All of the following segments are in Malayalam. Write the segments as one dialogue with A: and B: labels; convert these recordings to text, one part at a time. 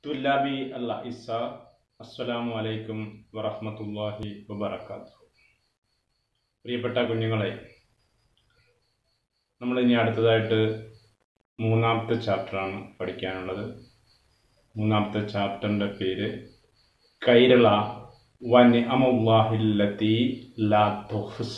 A: തുല്ലാബി ഇസ അസ്സലാമു അലൈക്കും വറഹ്മത്തുള്ളാഹി വബറകാതുഹു. പ്രിയപ്പെട്ട കുഞ്ഞുങ്ങളെ, നമ്മളിനി അടുത്തതായിട്ട് മൂന്നാമത്തെ ചാപ്റ്ററാണ് പഠിക്കാനുള്ളത്. മൂന്നാമത്തെ ചാപ്റ്ററിൻ്റെ പേര് കൈരള വ നിഅമുല്ലാഹി അല്ലത്തി ലാ thuhsa.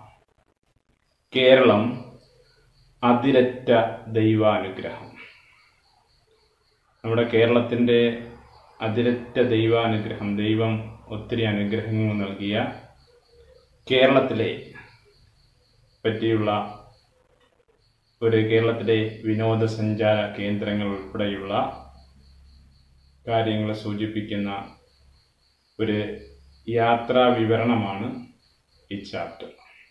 A: കേരളം അതിരറ്റ ദൈവാനുഗ്രഹം. നമ്മുടെ കേരളത്തിൻ്റെ അതിരറ്റ ദൈവാനുഗ്രഹം, ദൈവം ഒത്തിരി അനുഗ്രഹങ്ങൾ നൽകിയ കേരളത്തിലെ പറ്റിയുള്ള കേരളത്തിലെ വിനോദസഞ്ചാര കേന്ദ്രങ്ങൾ ഉൾപ്പെടെയുള്ള കാര്യങ്ങൾ സൂചിപ്പിക്കുന്ന ഒരു യാത്രാ വിവരണമാണ് ഈ ചാപ്റ്റർ.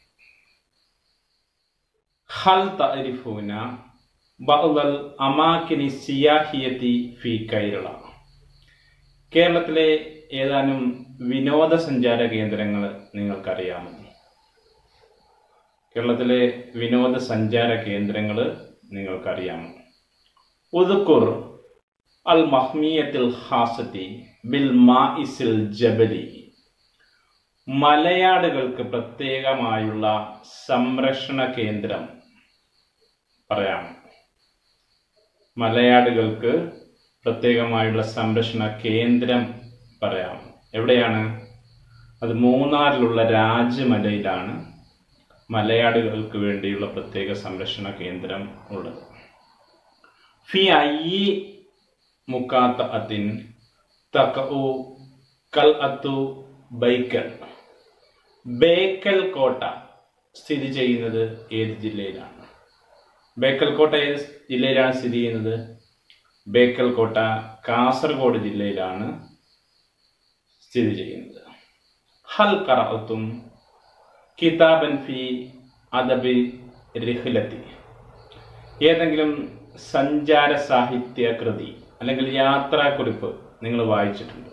A: ഹൽ തഅരിഫൂന ബഅ്ദൽ അമാകിനി സിയാഹിയത്തി ഫി കൈരള. കേരളത്തിലെ ഏതാനും വിനോദസഞ്ചാര കേന്ദ്രങ്ങൾ നിങ്ങൾക്കറിയാമോ? കേരളത്തിലെ വിനോദസഞ്ചാര കേന്ദ്രങ്ങൾ നിങ്ങൾക്കറിയാമോ? ഉദ്കുർ അൽ മഹ്മിയത്തിൽ ഖാസത്തി ബിൽ മാഇസിൽ ജബലി. മലയാടുകൾക്ക് പ്രത്യേകമായുള്ള സംരക്ഷണ കേന്ദ്രം പറയാം. മലയാടുകൾക്ക് പ്രത്യേകമായുള്ള സംരക്ഷണ കേന്ദ്രം പറയാം. എവിടെയാണ് അത്? മൂന്നാറിലുള്ള രാജമലയിലാണ് മലയാടുകൾക്ക് വേണ്ടിയുള്ള പ്രത്യേക സംരക്ഷണ കേന്ദ്രം ഉള്ളത്. ഫി അയ്യി മുഖാത്തഅത്തിൻ തഖഉ ഖൽഅത്തു ബൈക്കൽ. ബേക്കൽ കോട്ട സ്ഥിതി ചെയ്യുന്നത് ഏത് ജില്ലയിലാണ്? ബേക്കൽ കോട്ട ഏത് ജില്ലയിലാണ് സ്ഥിതി ചെയ്യുന്നത്? ബേക്കൽ കോട്ട കാസർഗോഡ് ജില്ലയിലാണ് സ്ഥിതി ചെയ്യുന്നത്. ഹൽ ഖറഅതും കിതാബൻ ഫി അദബി റിഹ്ലത്തി. ഏതെങ്കിലും സഞ്ചാര സാഹിത്യ കൃതി അല്ലെങ്കിൽ യാത്രാക്കുറിപ്പ് നിങ്ങൾ വായിച്ചിട്ടുണ്ടോ?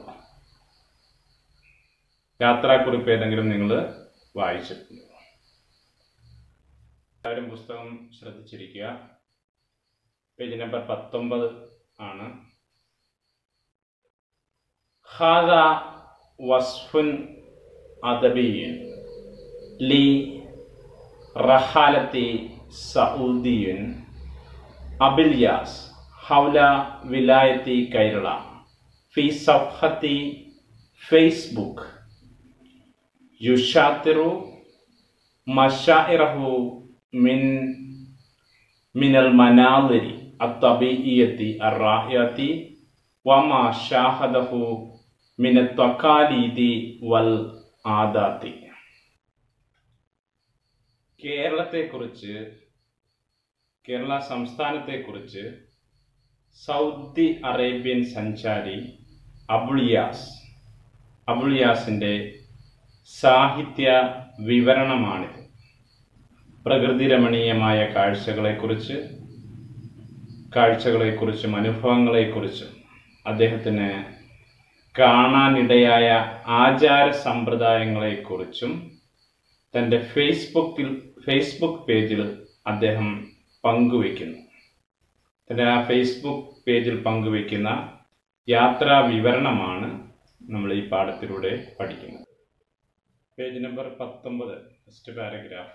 A: യാത്രാക്കുറിപ്പ് ഏതെങ്കിലും നിങ്ങൾ വായിച്ചിട്ടുണ്ടോ? എല്ലാവരും പുസ്തകം ശ്രദ്ധിച്ചിരിക്കുക. പേജ് നമ്പർ 19 ആണ്. ഹാദ വസ്ഫുൻ അദബിയ്യുൻ ലി റഹാലത്തി സഊദിയുൻ അബിൽയാസ് ഹൗല വിലായത്തി കൈരള ഫി സഫഹത്തി ഫേസ്ബുക്ക് യുഷാത്തിറു മശാഇറഹു മിനൽ മനാദിരി അത്തബീഇയത്തി അർറാഇയത്തി വമാ ഷാഹദഹു മിനത് തഖാലീദി വൽ ആദാത്തി. കേരളത്തെക്കുറിച്ച്, കേരള സംസ്ഥാനത്തെക്കുറിച്ച് സൗദി അറേബ്യൻ സഞ്ചാരി അബുളിയാസിൻ്റെ സാഹിത്യ വിവരണമാണിത്. പ്രകൃതി രമണീയമായ കാഴ്ചകളെക്കുറിച്ചും അനുഭവങ്ങളെക്കുറിച്ചും അദ്ദേഹത്തിന് കാണാനിടയായ ആചാര സമ്പ്രദായങ്ങളെക്കുറിച്ചും തൻ്റെ ഫേസ്ബുക്ക് പേജിൽ അദ്ദേഹം പങ്കുവയ്ക്കുന്നു. തൻ്റെ ആ ഫേസ്ബുക്ക് പേജിൽ പങ്കുവയ്ക്കുന്ന യാത്രാ വിവരണമാണ് നമ്മൾ ഈ പാഠത്തിലൂടെ പഠിക്കുന്നത്. Page number 19, first paragraph.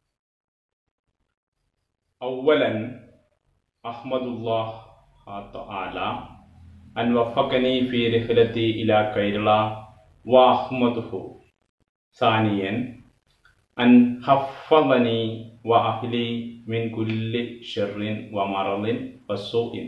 A: അവലൻ അഹ്മദുല്ലാഹ് തആല അൻ വഫഖനി ഫി റിഹ്ലതി ഇലാ കൈരള വ അഹ്മദുഹു. സാനിയൻ അൻ ഹഫ്ഫളനി വ അഹ്ലി മിൻ കുല്ലി ശർറിൻ വ മറളിൻ വസൂഇൻ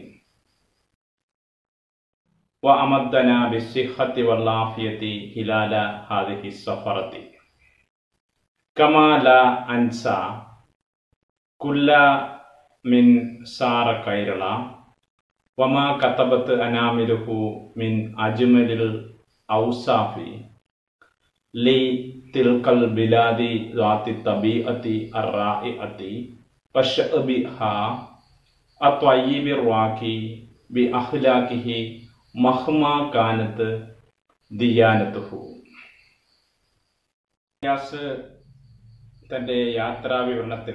A: വ അമദ്ദനാ ബിസ്സിഹ്ഹതി വൽ ആഫിയതി ഹിലാല ഹാദിഹി സഫറതി കമാ ലാ അൻസാ കുല്ല മിൻ സാറ കൈരള വമാ കതബത്ത് അനാമിലുഹു മിൻ അജ്മലിൽ ഔസാഫി ലി തിൽക്കൽ ബിലാദി ദാത്തി തബീഅത്തി അർറാഇഅത്തി വശഅബിഹാ അത്വയ്യിബിർ വാഖി ബി അഖ്ലാഖിഹി മഹ്മാ കാനത്ത് ദിയാനത്തുഹു. തൻ്റെ യാത്രാ വിവരണത്തിൽ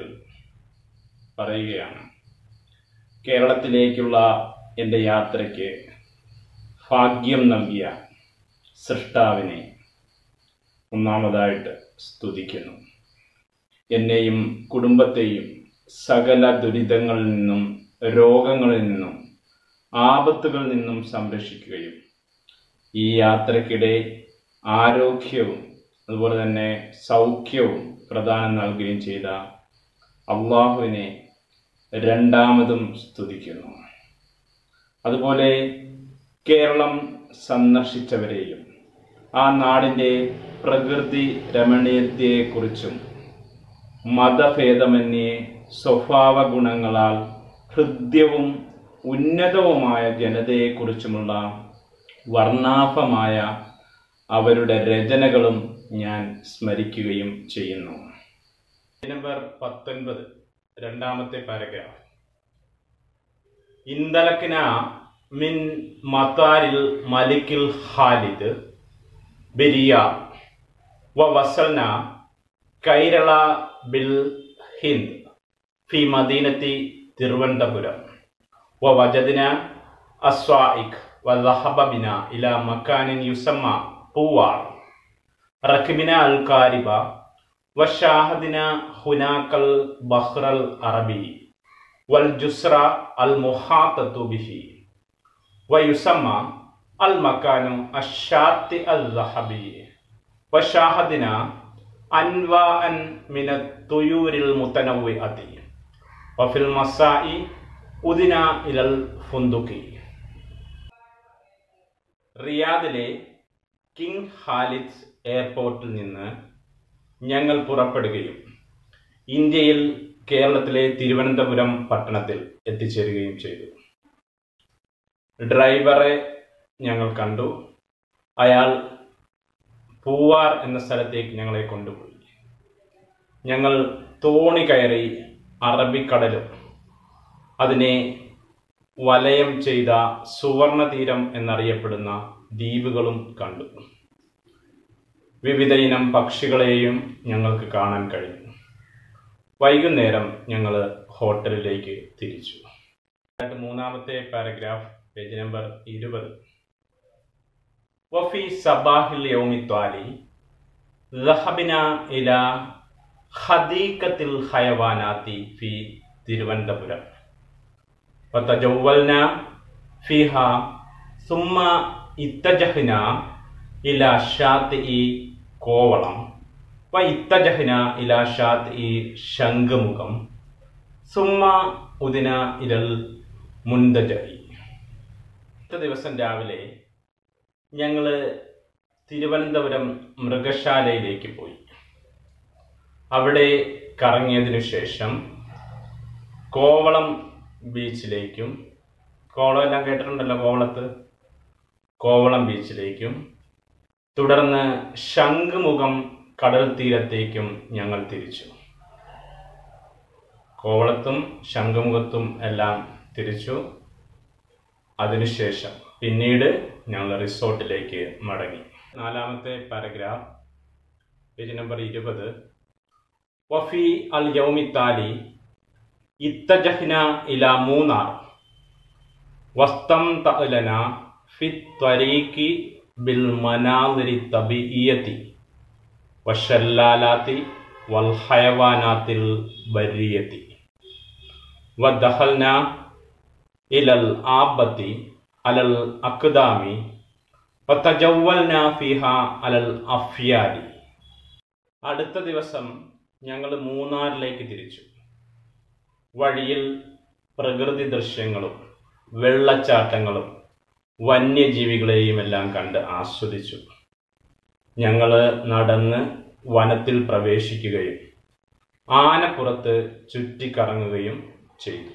A: പറയുകയാണ്, കേരളത്തിലേക്കുള്ള എൻ്റെ യാത്രയ്ക്ക് ഭാഗ്യം നൽകിയ സൃഷ്ടാവിനെ ഒന്നാമതായിട്ട് സ്തുതിക്കുന്നു. എന്നെയും കുടുംബത്തെയും സകല ദുരിതങ്ങളിൽ നിന്നും രോഗങ്ങളിൽ നിന്നും ആപത്തുകളിൽ നിന്നും സംരക്ഷിക്കുകയും ഈ യാത്രക്കിടെ ആരോഗ്യവും അതുപോലെ തന്നെ സൗഖ്യവും പ്രദാനം നൽകുകയും ചെയ്ത അള്ളാഹുവിനെ രണ്ടാമതും സ്തുതിക്കുന്നു. അതുപോലെ കേരളം സന്ദർശിച്ചവരെയും ആ നാടിൻ്റെ പ്രകൃതി രമണീയതയെക്കുറിച്ചും മതഭേദമന്യേ സ്വഭാവ ഗുണങ്ങളാൽ ഹൃദ്യവും ഉന്നതവുമായ ജനതയെക്കുറിച്ചുമുള്ള വർണ്ണാഭമായ അവരുടെ രചനകളും ഞാൻ സ്മരിക്കുകയും ചെയ്യുന്നു. നമ്പർ 19 രണ്ടാമത്തെ പാരഗ്രാഫ്. ഇന്തലക്കിന മിൻ മതാരിൽ മലിക്കിൽ ഖാലിദ് ബിരിയ വവസൽന കൈരള ബിൽ ഹിന്ദ് ഫി മദീനത്തി തിരുവനന്തപുരം വവജദ്ന അസ്വായിഖ് വദഹബ ബിന ഇലാ മക്കാനിൻ യുസമ്മ പൂവാർ റക്ബിന അൽ കാരിബ വശാഹദിന ഹുനാക്കൽ ബഹ്റൽ അറബി വൽ ജുസ്ര അൽ മുഹാത്തതു ബിഹി വയുസമ്മ അൽ മക്കാനു അശ്ശാത്തി അൽ ദഹബി വശാഹദിന അൻവാഅൻ മിന തുയൂരിൽ മുതനവ്വിഅതി വഫിൽ മസാഇ ഉദിന ഇലൽ ഫുന്ദുഖി. റിയാദിലെ കിങ് ഖാലിദ് എയർപോർട്ടിൽ നിന്ന് ഞങ്ങൾ പുറപ്പെടുകയും ഇന്ത്യയിൽ കേരളത്തിലെ തിരുവനന്തപുരം പട്ടണത്തിൽ എത്തിച്ചേരുകയും ചെയ്തു. ഡ്രൈവറെ ഞങ്ങൾ കണ്ടു. അയാൾ പൂവാർ എന്ന സ്ഥലത്തേക്ക് ഞങ്ങളെ കൊണ്ടുപോയി. ഞങ്ങൾ തോണി കയറി അറബിക്കടലും അതിനെ വലയം ചെയ്ത സുവർണ തീരം എന്നറിയപ്പെടുന്ന ദ്വീപുകളും കണ്ടു. വിവിധ ഇനം പക്ഷികളെയും ഞങ്ങൾക്ക് കാണാൻ കഴിഞ്ഞു. വൈകുന്നേരം ഞങ്ങൾ ഹോട്ടലിലേക്ക് തിരിച്ചു. മൂന്നാമത്തെ പാരഗ്രാഫ്, പേജ് നമ്പർ 20. വഫി സബാഹിൽ യൗമി ത്വാലി ദഹബിന ഇലാ ഹദീഖത്തിൽ ഹയവാനാത്തി ഫി തിരുവനന്തപുരം വതജവ്വൽന ഫിഹാ സുമ്മ ഇത്തജഹ്ന ഇലാ ഷാത്തിഇ കോവളം വ ഇത്തജഹ്ന ഇലാ ഷാത്തിഇ ശംഖുമുഖം സുമ്മ ഉദിന ഇലൽ മുൻതജഹി. അടുത്ത ദിവസം രാവിലെ ഞങ്ങൾ തിരുവനന്തപുരം മൃഗശാലയിലേക്ക് പോയി. അവിടെ കറങ്ങിയതിനു ശേഷം കോവളം ബീച്ചിലേക്കും, കോവളം എല്ലാം കേട്ടിട്ടുണ്ടല്ലോ, കോവളം ബീച്ചിലേക്കും തുടർന്ന് ശംഖുമുഖം കടൽ തീരത്തേക്കും ഞങ്ങൾ തിരിച്ചു. കോവളത്തും ശംഖുമുഖത്തും എല്ലാം തിരിച്ചു. അതിനുശേഷം പിന്നീട് ഞങ്ങൾ റിസോർട്ടിലേക്ക് മടങ്ങി. നാലാമത്തെ പാരഗ്രാഫ്, പേജ് നമ്പർ 20. വഫി അൽ യൗമി താലി ഇത്തജഹ്ന ഇലാ മൂന്നാർ വസ്തംതഅലന ഫി ത്വരീഖി ബിൽ മനാദിരി തബിഇയതി വശല്ലാലാത്തി വൽ ഹയവാനാത്തിൽ ബരിയതി വദഖൽന ഇലൽ ആബത്തി അലൽ അഖ്ദാമി വതജവ്വൽന ഫിഹാ അലൽ അഫ്യാരി. അടുത്ത ദിവസം ഞങ്ങൾ മൂന്നാറിലേക്ക് തിരിച്ചു. വഴിയിൽ പ്രകൃതി ദൃശ്യങ്ങളും വെള്ളച്ചാട്ടങ്ങളും വന്യജീവികളെയും എല്ലാം കണ്ട് ആസ്വദിച്ചു. ഞങ്ങൾ നടന്ന് വനത്തിൽ പ്രവേശിക്കുകയും ആനപ്പുറത്ത് ചുറ്റിക്കറങ്ങുകയും ചെയ്തു.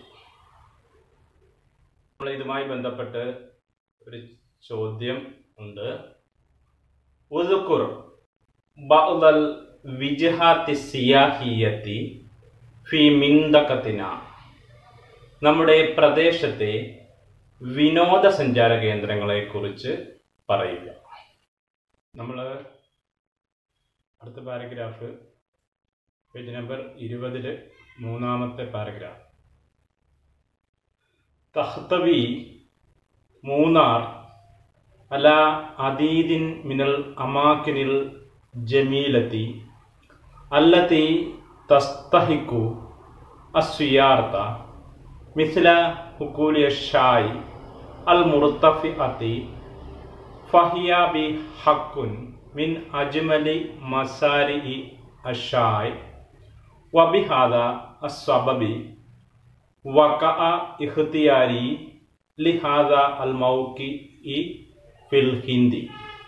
A: ഇതുമായി ബന്ധപ്പെട്ട് ഒരു ചോദ്യം ഉണ്ട്. ഉദ്കുർ ബഅ്ദൽ വിജ്ഹാത്തി സിയാഹിയത്തി ഫി മിന്തഖത്തിന. നമ്മുടെ പ്രദേശത്തെ വിനോദസഞ്ചാര കേന്ദ്രങ്ങളെ കുറിച്ച് പറയുക. നമ്മൾ അടുത്ത പാരഗ്രാഫ്, പേജ് നമ്പർ 20 മൂന്നാമത്തെ പാരഗ്രാഫ്. തഖ്തവി മൂന്നാർ അലാ അദീദിൻ മിനൽ അമാകിനിൽ ജമീലത്തി അല്ലത്തി തസ്തഹിഖു അസ്വിയാർത മിസ്ല ഹുകൂലി അഷ്ശായി അൽ മുർതഫിഅത്തി ഫഹിയ ബി ഹഖുൻ മിൻ അജ്മലി മസാരിഇ അഷ്ശായി വബിഹാദ അസ്സബബി വഖഅ ഇഖ്തിയാരി ലിഹാദ അൽ മൗഖിഇ ഫിൽ ഹിന്ദി.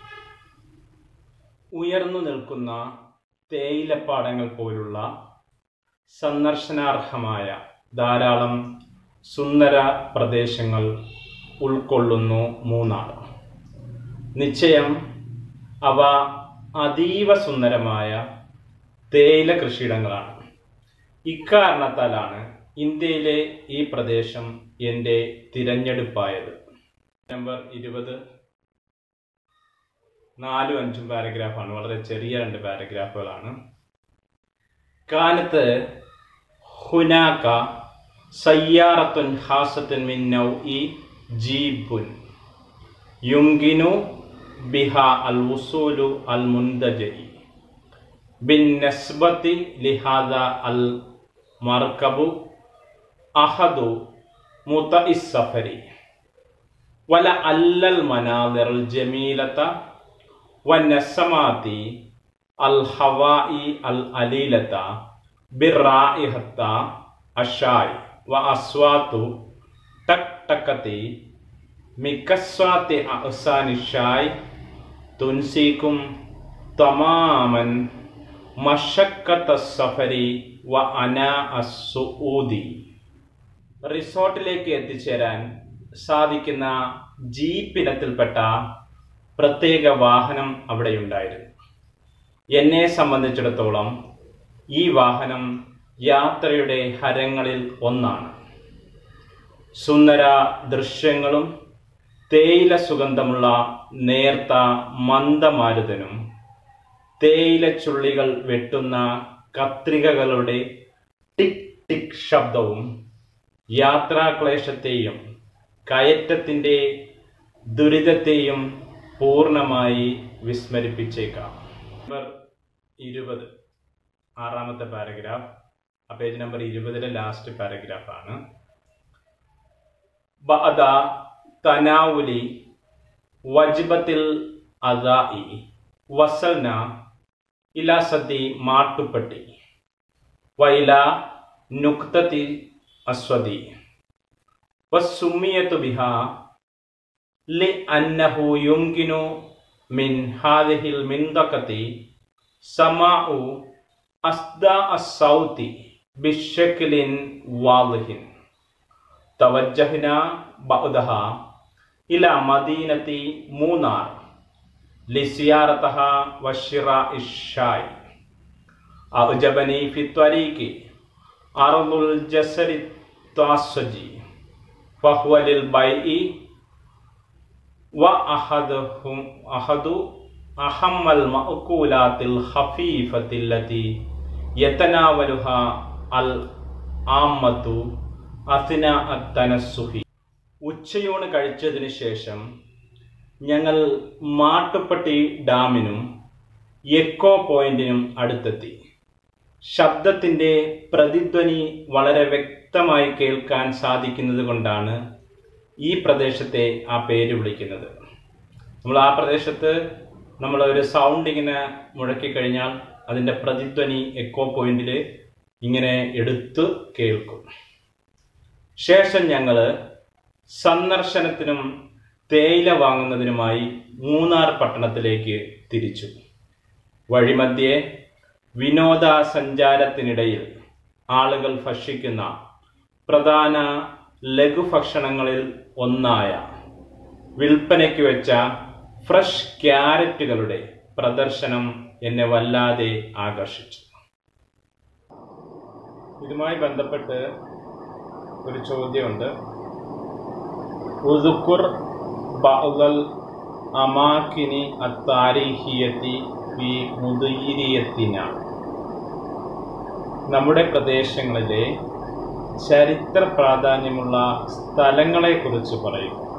A: ഉയർന്നു നിൽക്കുന്ന തേയിലപ്പാടങ്ങൾ പോലുള്ള സന്ദർശനാർഹമായ ധാരാളം സുന്ദര പ്രദേശങ്ങൾ ഉൾക്കൊള്ളുന്നു മൂന്നാർ. നിശ്ചയം അവ അതീവ സുന്ദരമായ തേയില കൃഷിയിടങ്ങളാണ്. ഇക്കാരണത്താലാണ് ഇന്ത്യയിലെ ഈ പ്രദേശം എൻ്റെ തിരഞ്ഞെടുപ്പായത്. നമ്പർ 20 4ഉം 5ഉം പാരഗ്രാഫാണ്. വളരെ ചെറിയ 2 പാരഗ്രാഫുകളാണ്. കാനത്ത് ഹുനാക സയ്യാറത്തുൻ ഹാസത്തുൻ മിൻ നൗഇ ജീബുൻ യുംകിനു ബിഹ അൽ വുസൂലു അൽ മുൻതജഇ ബിൻ നസ്ബത്തി ലിഹാദ അൽ മർകബു അഹദു മുതഇസ് സഫരി വല അല്ലൽ മനാദിറൽ ജമീലത വന്നസമാതി അൽ ഹവാഇ അൽ അലീലത ബിറായിഹത്ത അഷായി വ അസ്വാതു ടക് ടക്കത്തി മിക്കസ്വാത്തി അഹ്സാനിഷായി തുൻസിക്കും തമാമൻ മഷക്കത്ത സഫരി വ അനാ അസ്സുഊദി. റിസോർട്ടിലേക്ക് എത്തിച്ചേരാൻ സാധിക്കുന്ന ജീപ്പിനത്തിൽപ്പെട്ട പ്രത്യേക വാഹനം അവിടെയുണ്ടായിരുന്നു. എന്നെ സംബന്ധിച്ചിടത്തോളം ഈ വാഹനം യാത്രയുടെ ഹരങ്ങളിൽ ഒന്നാണ്. സുന്ദര ദൃശ്യങ്ങളും തേയില സുഗന്ധമുള്ള നേർത്ത മന്ദമാരുതനും തേയില ചുള്ളികൾ വെട്ടുന്ന കത്രികകളുടെ ടിക് ടിക് ശബ്ദവും യാത്രാക്ലേശത്തെയും കയറ്റത്തിൻ്റെ ദുരിതത്തെയും പൂർണ്ണമായി വിസ്മരിപ്പിച്ചേക്കാം. നമ്പർ 20 6ാമത്തെ പാരഗ്രാഫ്. ആ പേജ് നമ്പർ 20 ലാസ്റ്റ് പാരഗ്രാഫാണ്. ബഅദ തനാവുലി വജ്ബത്തിൽ അദാഇ വസൽന ഇലാ സദി മാട്ടുപ്പെട്ടി വൈല നുക്തതി അസ്വദി വസുമിയതു ബിഹാ ലി അന്നഹു യുംകിനു മിൻ ഹാദിഹിൽ മിൻതഖതി സമാഉ അസ്ദാ അസ്സൗതി ബിശക്ലിൻ വാളിഹിൻ. തവജ്ജഹ്നാ ബഅദഹാ ഇലാ മദീനത്തി മൂന്നാർ ലിസിയാറതഹാ വശിറാഇ ഷായ്. അഅജബനി ഫി ത്വരീഖി അർദുൽ ജസരി താസ്സജി ഫഹുവ ലിൽ ബൈഇ വ അഹദു അഹമ്മൽ മഅകൂലാത്തിൽ ഖഫീഫത്തില്ലതി യതനാവലുഹാ അൽ ആമ്മതു അസ്ന അത്തനസ്സുഹി. ഉച്ചയൂണ് കഴിച്ചതിന് ശേഷം ഞങ്ങൾ മാട്ടുപ്പെട്ടി ഡാമിനും എക്കോ പോയിന്റിനും അടുത്തെത്തി. ശബ്ദത്തിൻ്റെ പ്രതിധ്വനി വളരെ വ്യക്തമായി കേൾക്കാൻ സാധിക്കുന്നത് കൊണ്ടാണ് ഈ പ്രദേശത്തെ ആ പേര് വിളിക്കുന്നത്. നമ്മൾ ആ പ്രദേശത്ത് നമ്മളൊരു സൗണ്ട് ഇങ്ങനെ മുഴക്കിക്കഴിഞ്ഞാൽ അതിൻ്റെ പ്രതിധ്വനി എക്കോ പോയിന്റിൽ ഇങ്ങനെ എടുത്ത് കേൾക്കും. ശേഷം ഞങ്ങൾ സന്ദർശനത്തിനും തേയില വാങ്ങുന്നതിനുമായി മൂന്നാർ പട്ടണത്തിലേക്ക് തിരിച്ചു. വഴിമധ്യേ വിനോദസഞ്ചാരത്തിനിടയിൽ ആളുകൾ ഭക്ഷിക്കുന്ന പ്രധാന ലഘുഭക്ഷണങ്ങളിൽ ഒന്നായ വിൽപ്പനയ്ക്ക് വെച്ച ഫ്രഷ് ക്യാരറ്റുകളുടെ പ്രദർശനം എന്നെ വല്ലാതെ ആകർഷിച്ചു. ഇതുമായി ബന്ധപ്പെട്ട് ഒരു ചോദ്യമുണ്ട്. ഉദ്കുർ ബഅ്ദൽ അമാകിനി അത്താരിഹിയത്തി ഫി മുദീരിയത്തിന. നമ്മുടെ പ്രദേശങ്ങളിലെ ചരിത്ര പ്രാധാന്യമുള്ള സ്ഥലങ്ങളെക്കുറിച്ച് പറയുക.